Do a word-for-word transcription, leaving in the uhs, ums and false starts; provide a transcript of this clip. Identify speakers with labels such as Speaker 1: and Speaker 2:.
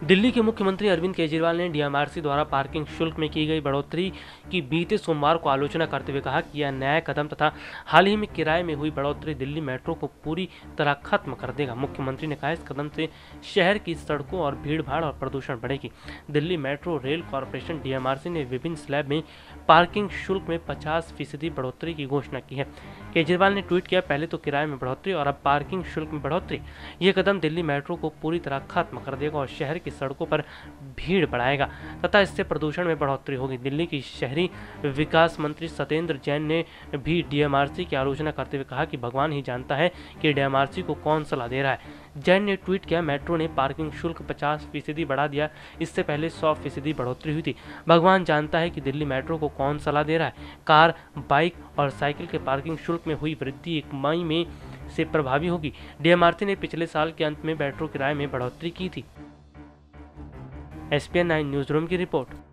Speaker 1: दिल्ली के मुख्यमंत्री अरविंद केजरीवाल ने डीएमआरसी द्वारा पार्किंग शुल्क में की गई बढ़ोतरी की बीते सोमवार को आलोचना करते हुए कहा कि यह न्याय कदम तथा हाल ही में किराए में हुई बढ़ोतरी दिल्ली मेट्रो को पूरी तरह खत्म कर देगा। मुख्यमंत्री ने कहा, इस कदम से शहर की सड़कों और भीड़-भाड़ और प्रदूषण बढ़ेगी। Delhi metro rail corporation DMRC ने विभिन्न स्लैब में पार्किंग शुल्क में पचास फीसदी बढ़ोतरी की घोषणा की है। केजरीवाल ने ट्वीट किया, पहले तो किराए में बढ़ोतरी और अब पार्किंग शुल्क में बढ़ोतरी। यह कदम दिल्ली मेट्रो को पूरी तरह खत्म कर देगा और शहर की सड़कों पर भीड़ बढ़ाएगा तथा इससे प्रदूषण में बढ़ोतरी होगी। दिल्ली की शहरी विकास मंत्री सत्येंद्र जैन ने भी डीएमआरसी की आलोचना करते हुए कहा कि भगवान ही जानता है कि डीएमआरसी को कौन सलाह दे रहा है। जैन ने ट्वीट किया, मेट्रो ने पार्किंग शुल्क पचास फीसदी बढ़ा दिया, इससे पहले सौ फीसदी बढ़ोतरी हुई थी। भगवान जानता है कि दिल्ली मेट्रो को कौन सलाह दे रहा है। कार, बाइक और साइकिल के पार्किंग शुल्क में हुई वृद्धि एक मई में से प्रभावी होगी। डीएमआरसी ने पिछले साल के अंत में मेट्रो किराए में बढ़ोतरी की थी। एसपीएन नाइन न्यूज रूम की रिपोर्ट।